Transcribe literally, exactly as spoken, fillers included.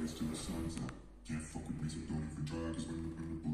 till the sun's out. Can't fuck with me, so don't even try, cause when, when the